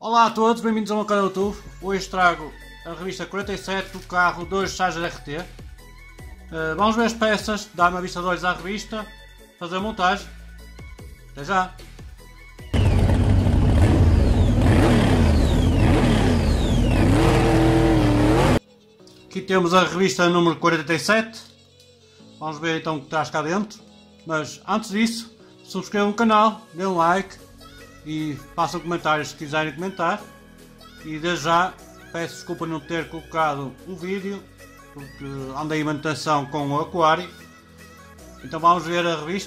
Olá a todos, bem-vindos ao meu canal do YouTube. Hoje trago a revista 47 do carro 2 Charger RT. Vamos ver as peças, dar uma vista de olhos à revista, fazer a montagem. Até já! Aqui temos a revista número 47. Vamos ver então o que traz cá dentro. Mas antes disso, subscrevam o canal, dêem um like e façam comentários se quiserem comentar. E desde já peço desculpa não ter colocado o vídeo, porque andei em manutenção com o aquário. Então vamos ver a revista.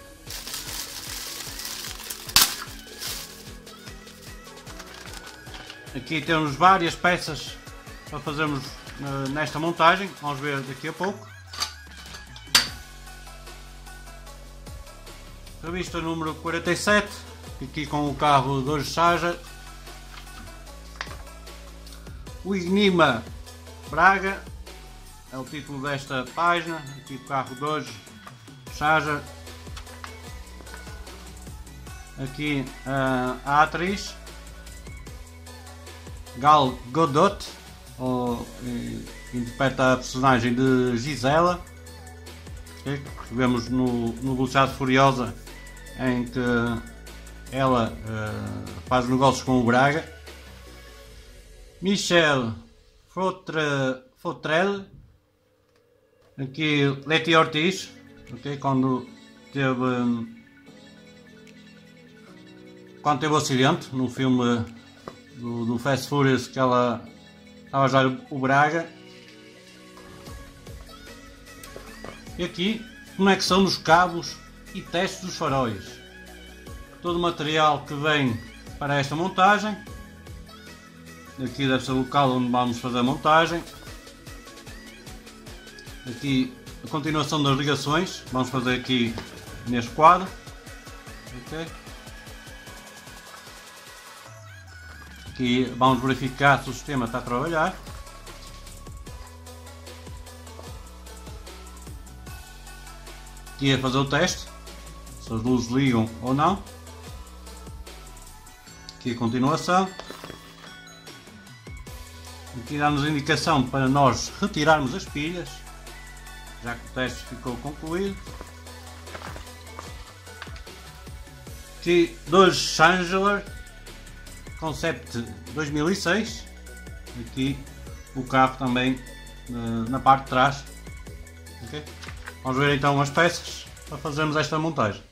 Aqui temos várias peças para fazermos nesta montagem, vamos ver daqui a pouco. Revista número 47, aqui com o carro 2 Charger. O Enigma Braga é o título desta página. Aqui o carro 2 Charger. Aqui a atriz Gal Gadot, interpreta a personagem de Gisela, que vemos no Velocidade Furiosa, em que ela faz negócios com o Braga. Michel Fautrel, aqui Leti Ortiz, quando teve o acidente no filme do Fast Furious, que ela estava a ajudar o Braga. E aqui, conexão dos cabos e testes dos faróis. Todo o material que vem para esta montagem. Aqui deve ser o local onde vamos fazer a montagem. Aqui a continuação das ligações. Vamos fazer aqui neste quadro. Aqui vamos verificar se o sistema está a trabalhar. Aqui a fazer o teste, se as luzes ligam ou não. Aqui a continuação. Aqui dá-nos indicação para nós retirarmos as pilhas, já que o teste ficou concluído. Aqui 2 Charger Concept 2006. Aqui o carro também na parte de trás. Vamos ver então as peças para fazermos esta montagem.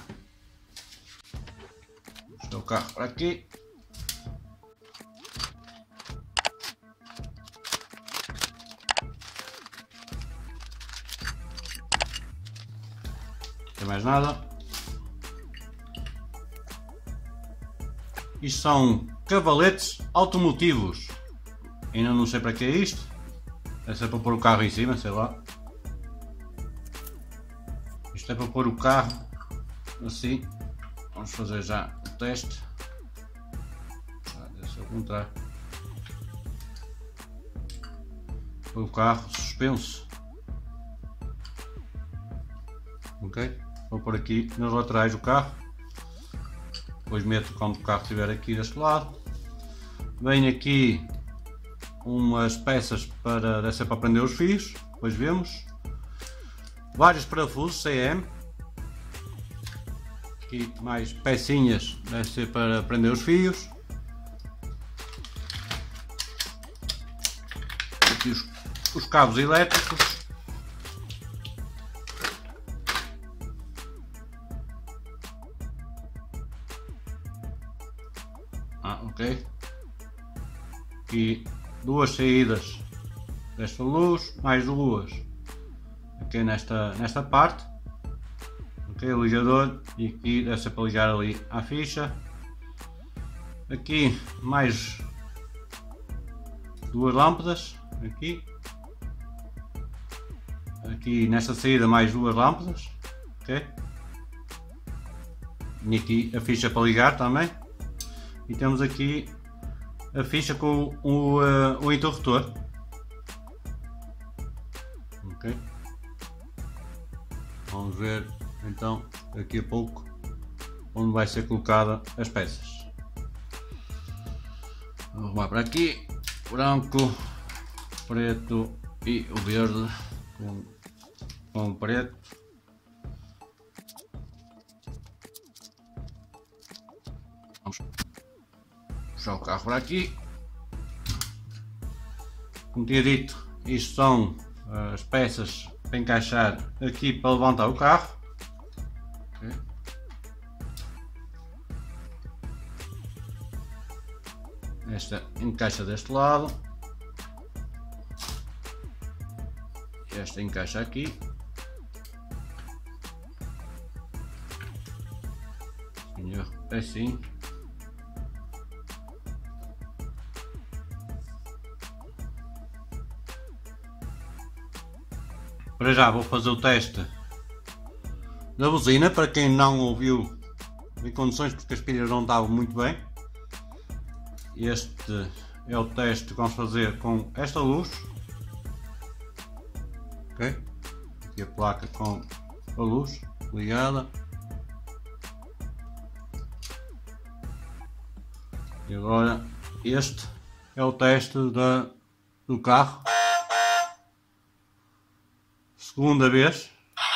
Está o carro para aqui. Não tem mais nada. Isto são cavaletes automotivos. Ainda não sei para que é isto. Deve ser para pôr o carro em cima, sei lá. Isto é para pôr o carro assim. Vamos fazer já o teste. Deve ser o contrário. Pôr o carro suspenso. Ok? Vou pôr aqui nas laterais do carro. Depois meto quando o carro estiver aqui deste lado. Vem aqui umas peças deve ser para prender os fios. Depois vemos. Vários parafusos CM. Aqui mais pecinhas, deve ser para prender os fios. Aqui os cabos elétricos. Ok. Aqui 2 saídas desta luz, mais 2 aqui nesta parte. Ok, o ligador, e aqui deve ser para ligar ali à ficha. Aqui mais 2 lâmpadas. Aqui nesta saída mais 2 lâmpadas. Ok. E aqui a ficha para ligar também. E temos aqui a ficha com o interruptor. Ok. Vamos ver então daqui a pouco onde vai ser colocada as peças. Vou arrumar para aqui, branco, preto e o verde com o preto. Vamos puxar o carro para aqui. Como tinha dito, isto são as peças para encaixar aqui para levantar o carro. Okay. Esta encaixa deste lado, esta encaixa aqui, é assim. Para já vou fazer o teste da buzina, para quem não ouviu em condições, porque as pilhas não estavam muito bem. Este é o teste que vamos fazer com esta luz. Ok? Aqui a placa com a luz ligada. E agora este é o teste do carro. Segunda vez.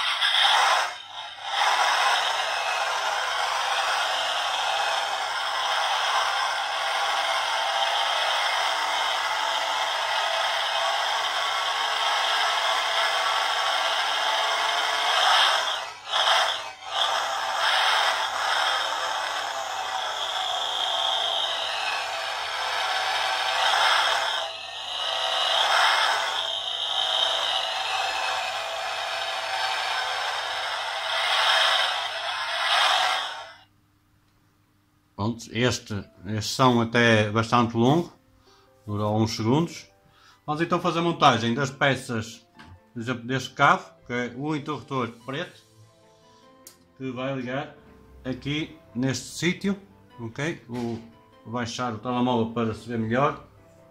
Este som até bastante longo, durou uns segundos. Vamos então fazer a montagem das peças, por exemplo, deste cabo, que é o interruptor preto, que vai ligar aqui neste sítio. Ok? Vou baixar o telemóvel para se ver melhor.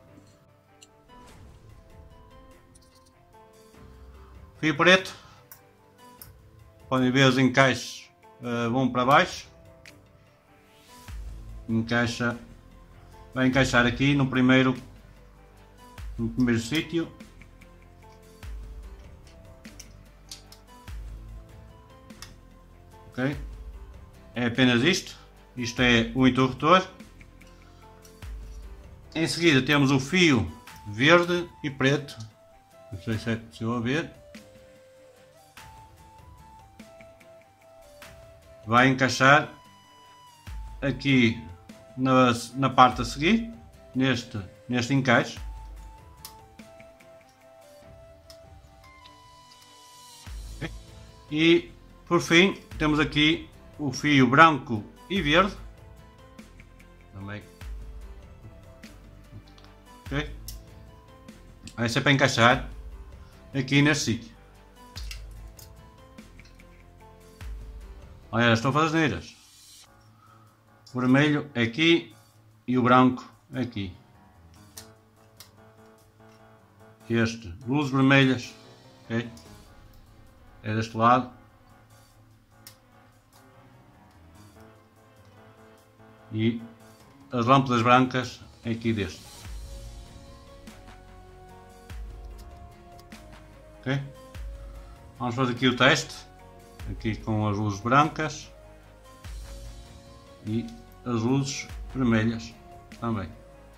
Fio preto, podem ver os encaixes vão para baixo. Vai encaixar aqui no primeiro sítio. Ok? É apenas isto. Isto é o interruptor. Em seguida temos o fio verde e preto. Não sei se é possível ver. Vai encaixar aqui na parte a seguir, neste encaixe. E por fim temos aqui o fio branco e verde também. Ok? Vai ser para encaixar aqui neste sítio. Olha, estão a fazer asneiras. O vermelho aqui e o branco aqui. Este, luzes vermelhas, ok? É deste lado. E as lâmpadas brancas aqui deste. Ok? Vamos fazer aqui o teste. Aqui com as luzes brancas. E as luzes vermelhas também.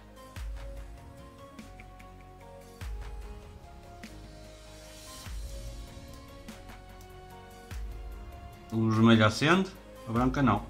A luz vermelha acende, a branca não.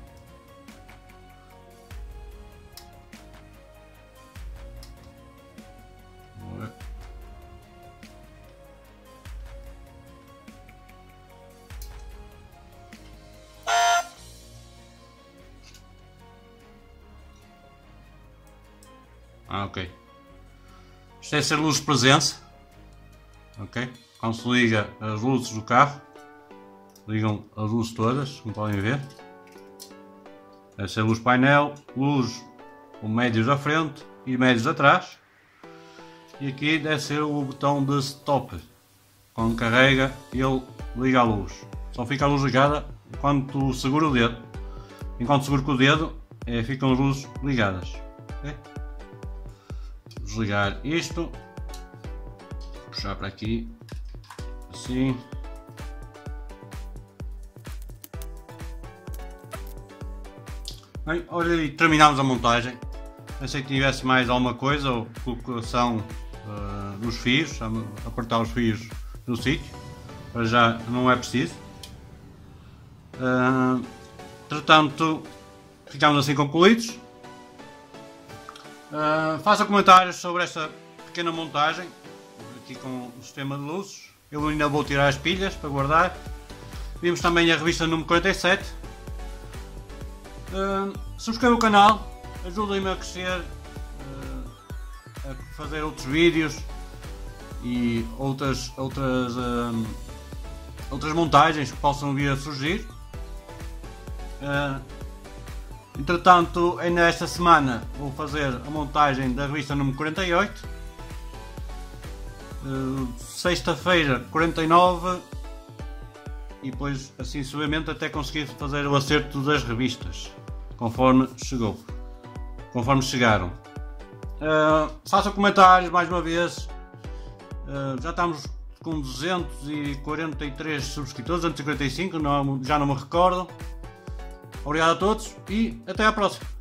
Ok. Isto é ser luz de presença. Ok. Quando se liga as luzes do carro, ligam as luzes todas, como podem ver. Deve ser luz painel, luz com médios à frente e médios atrás. E aqui deve ser o botão de stop. Quando carrega, ele liga a luz. Só fica a luz ligada quando tu segura o dedo. Enquanto seguro com o dedo, ficam as luzes ligadas. Okay? desligar isto, puxar para aqui, assim. Bem, olha, e terminámos a montagem. Pensei que tivesse mais alguma coisa, ou colocação dos fios, apertar os fios no sítio, para já não é preciso. Entretanto, ficamos assim concluídos. Faça comentários sobre esta pequena montagem, aqui com o sistema de luzes. Eu ainda vou tirar as pilhas para guardar. Vimos também a revista número 47. Subscreva o canal, ajudem-me a crescer, a fazer outros vídeos e outras montagens que possam vir a surgir. Entretanto, ainda esta semana vou fazer a montagem da revista número 48, sexta-feira 49, e depois assim suavemente até conseguir fazer o acerto das revistas conforme chegaram. Façam comentários mais uma vez. Já estamos com 243 subscritores, 245, já não me recordo. Obrigado a todos e até à próxima.